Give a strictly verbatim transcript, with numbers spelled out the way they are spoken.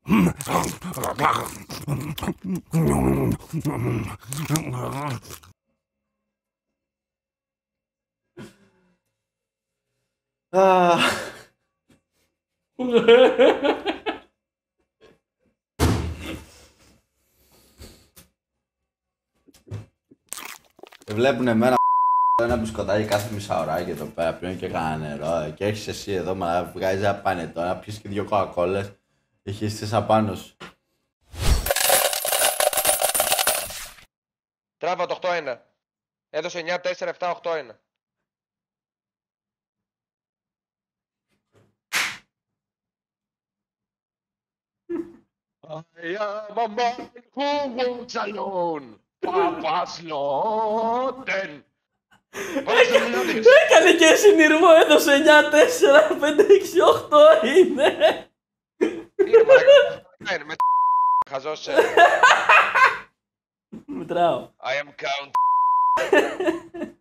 Βλέπουν εμένα ένα μπισκοτάκι κάθε μισά ωράκι εδώ πέρα, πιώνει και κανένα νερό και έχεις εσύ εδώ μα βγάζεις ένα πανετό, να πιεις και δύο κοκακόλες και χύστες απάνω σου. Τράβα το οκτώ ένα. Έδωσε εννιά τέσσερα επτά οκτώ ένα. I am a man who walks alone. Παπας Λότεν. Έκανε και συνειρμό, έδωσε εννιά τέσσερα πέντε έξι οκτώ είναι. Είναι με χαζός. Μετράω. I am count.